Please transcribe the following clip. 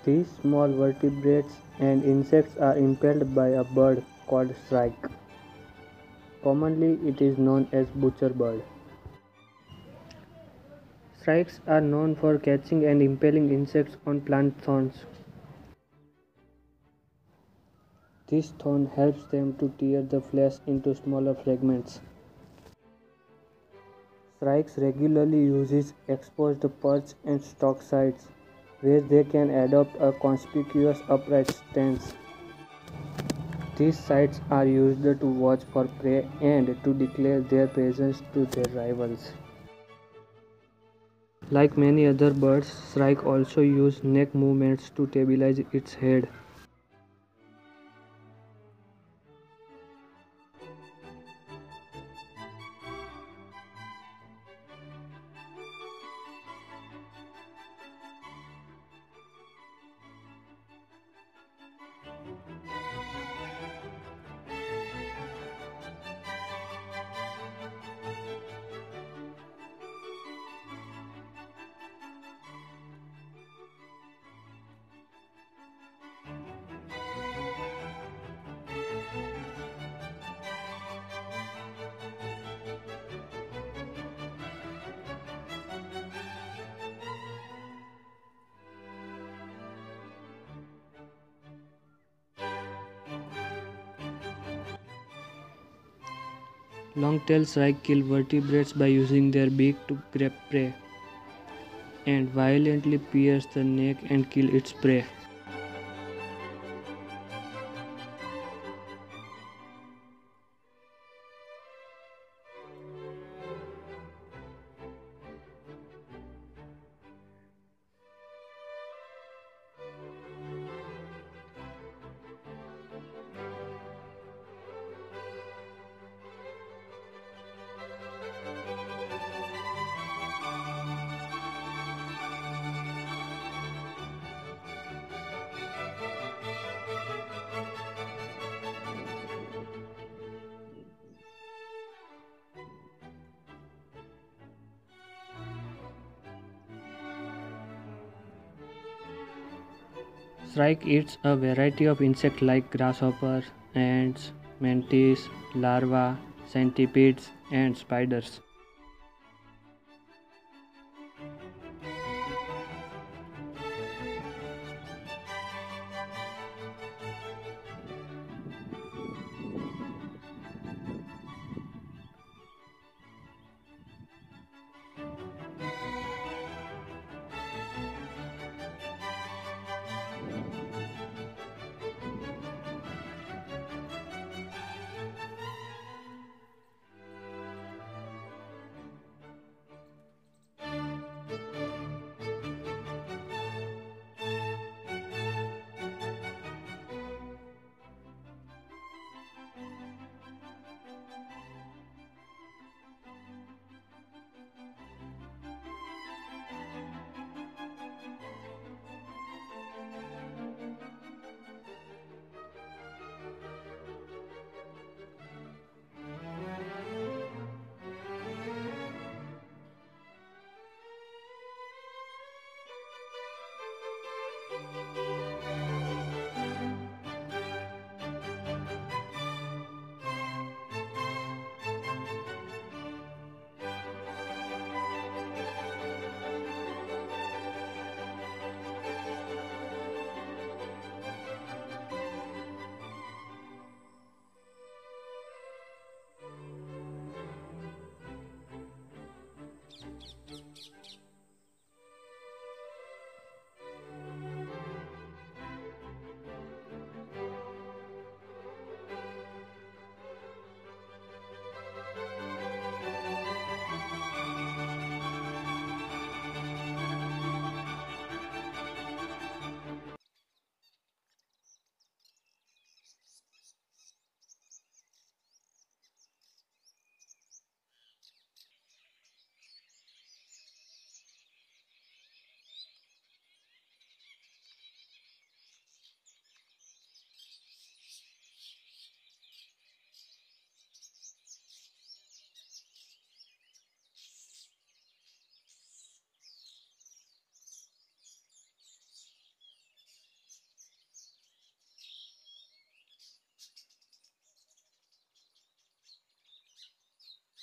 These small vertebrates and insects are impaled by a bird called shrike. Commonly, it is known as butcher bird. Shrikes are known for catching and impaling insects on plant thorns. This thorn helps them to tear the flesh into smaller fragments. Shrikes regularly use exposed perch and stalk sites where they can adopt a conspicuous upright stance. These sites are used to watch for prey and to declare their presence to their rivals. Like many other birds, shrike also use neck movements to stabilize its head. Long-tailed shrike kill vertebrates by using their beak to grab prey and violently pierce the neck and kill its prey. Shrike eats a variety of insects like grasshoppers, ants, mentis, larvae, centipedes, and spiders.